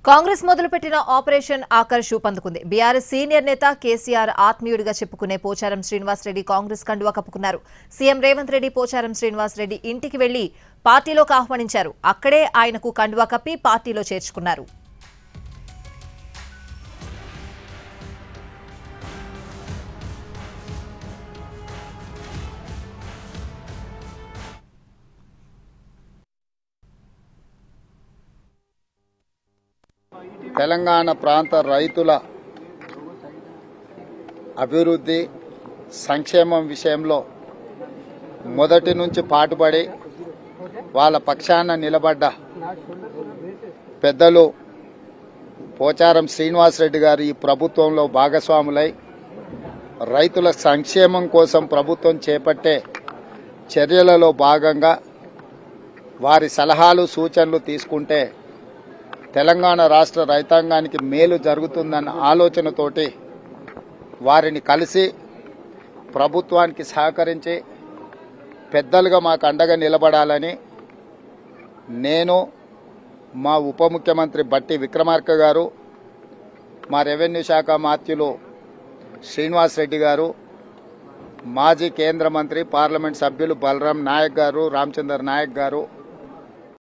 కాంగ్రెస్ మొదలుపెట్టిన ఆపరేషన్ ఆకర్ష్ ఊపందుకుంది. బీఆర్ఎస్ సీనియర్ నేత కేసీఆర్ ఆత్మీయుడిగా చెప్పుకునే పోచారం శ్రీనివాస్ రెడ్డి కాంగ్రెస్ కండువా కప్పుకున్నారు. సీఎం రేవంత్ రెడ్డి పోచారం శ్రీనివాస్ రెడ్డి ఇంటికి వెళ్లి పార్టీలోకి ఆహ్వానించారు. అక్కడే ఆయనకు కండువా కప్పి పార్టీలో చేర్చుకున్నారు. తెలంగాణ ప్రాంత రైతుల అభివృద్ధి సంక్షేమం విషయంలో మొదటి నుంచి పాటుపడి వాళ్ళ పక్షాన నిలబడ్డ పెద్దలు పోచారం శ్రీనివాస్ రెడ్డి గారు ఈ ప్రభుత్వంలో భాగస్వాములై రైతుల సంక్షేమం కోసం ప్రభుత్వం చేపట్టే చర్యలలో భాగంగా వారి సలహాలు సూచనలు తీసుకుంటే తెలంగాణ రాష్ట్ర రైతాంగానికి మేలు జరుగుతుందన్న ఆలోచనతోటి వారిని కలిసి ప్రభుత్వానికి సహకరించి పెద్దలుగా మాకు అండగా నిలబడాలని నేను, మా ఉప ముఖ్యమంత్రి బట్టి విక్రమార్క గారు, మా రెవెన్యూ శాఖ మాత్యులు శ్రీనివాస్ రెడ్డి గారు, మాజీ కేంద్ర మంత్రి పార్లమెంట్ సభ్యులు బలరాం నాయక్ గారు, రామచందర్ నాయక్ గారు,